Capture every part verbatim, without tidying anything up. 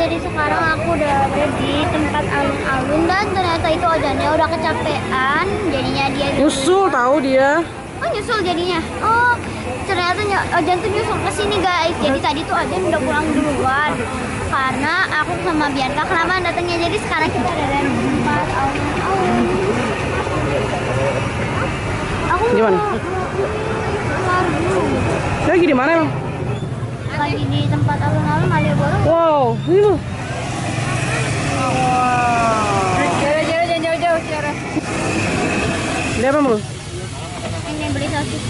jadi sekarang aku udah ada di tempat alun-alun dan ternyata itu Ojannya udah kecapean, jadinya dia nyusul tahu dia. Oh nyusul jadinya. Oh ternyata Ojan tuh nyusul ke sini guys. Jadi tadi tuh Ojan udah pulang duluan karena aku sama Bianca kelamaan datangnya. Jadi sekarang kita ada di tempat alun-alun. Aku Gimana? keluar dulu. Lagi di mana emang? Lagi di tempat alun-alun Malioboro. Wow, ini loh. Jauh-jauh jangan jauh-jauh cara. Ini apa Bro? Ini beli sosis.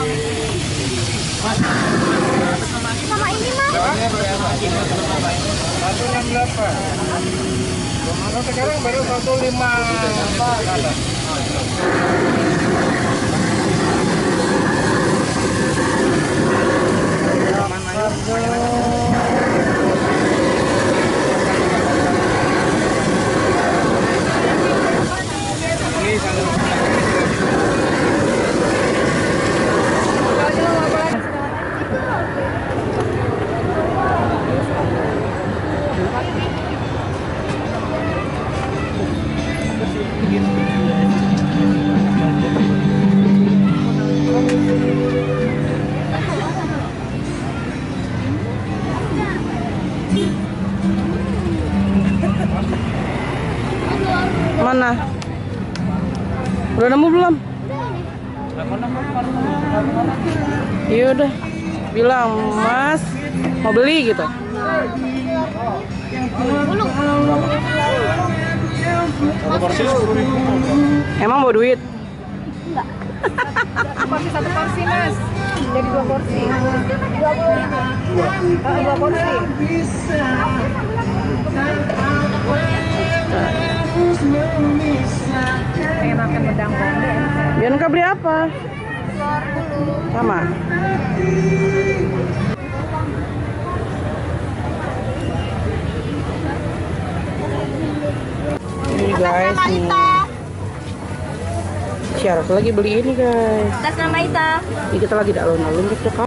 Sama ini mas. satu enam delapan. Sekarang baru satu lima. Mana? Udah nemu belum? Iya udah. Bilang Mas mau beli gitu. Emang mau duit? Enggak. Porsi satu porsi mas, jadi dua porsi. Dua dua porsi. Pengen makan wedang deh. Bianca beli apa? Sama. Ini guys nih. Syarat lagi beli ini guys. Tas nama Ita. Ini kita lagi di alun-alun cekak.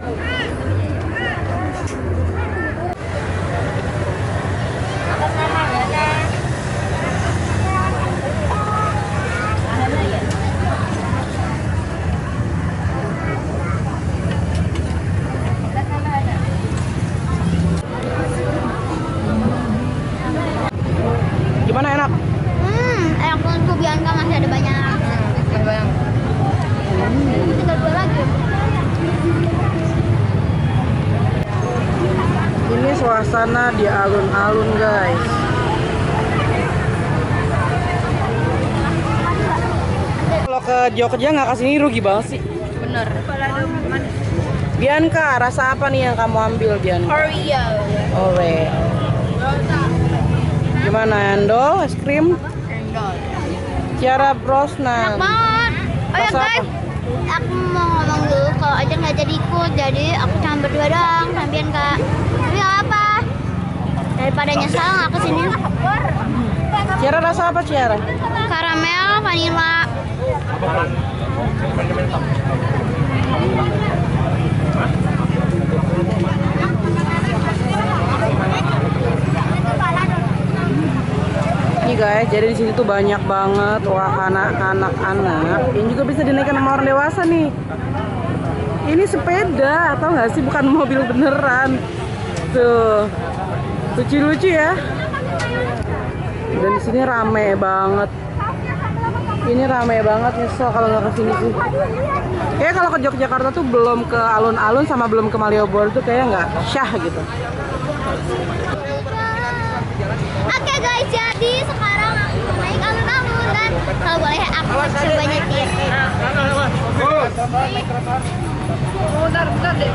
Gimana enak? Hmm, enak banget Bianca masih ada banyak. Bayang. Tinggal dua lagi. Ini suasana di alun-alun guys. Kalau ke Jogja nggak kesini rugi banget sih. Bener. Bianca, rasa apa nih yang kamu ambil Bianca? Oreo. Oreo. Gimana endol, es krim? Endol. Ciara Enak Brosnan. banget. Oh ya Rasa guys, apa? aku mau ngomong dulu kalau aja nggak jadi ikut, jadi aku cuma berdua doang sama Bianca. Tapi nggak apa. Daripada nyesal nggak kesini. Ciara rasa apa Ciara? Karamel, vanilla. Nih guys, jadi di sini tuh banyak banget wahana anak-anak yang juga bisa dinaikkan sama orang dewasa nih. Ini sepeda, atau nggak sih? Bukan mobil beneran. Tuh, lucu-lucu ya. Dan di sini rame banget. Ini rame banget, nyesel kalau nggak kesini sih. Kayak kalau ke Yogyakarta tuh belum ke alun-alun sama belum ke Malioboro tuh kayak nggak syah gitu. Oke guys, jadi sekarang aku naik alun-alun dan kalau boleh aku coba nyetir. Bentar, bentar deh.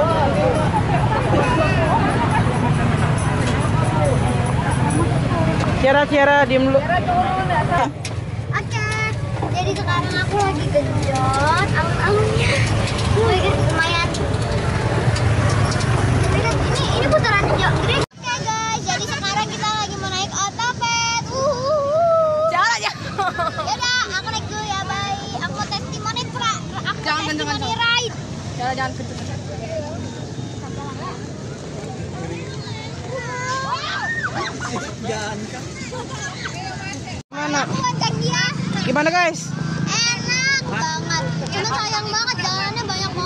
Ciara, Ciara, diem dulu. Oke, jadi sekarang aku lagi genjot alun-alunnya. Wih, lumayan. Ini ini putaran hijau gede. Oke guys, jadi sekarang kita lagi mau naik otopet. Uhuhu. Jangan ya. Yaudah, aku naik dulu ya, bye. Aku mau testimoni pra. Aku Jangan kenceng, testimoni kenceng. ride. Jangan jangan kenceng. Mana? Bukan kan dia. Gimana guys? Enak banget. Cuma sayang banget jalannya banyak banget.